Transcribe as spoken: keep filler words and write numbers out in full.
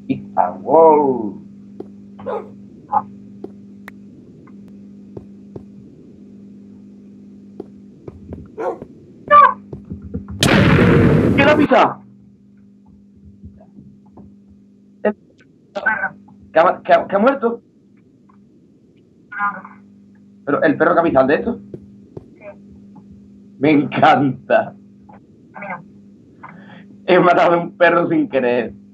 Pizza, wow. ¿Qué la pizza? ¿Qué ha, qué ha- qué ha muerto? Pero el perro capitán de esto. Me encanta. He matado a un perro sin querer.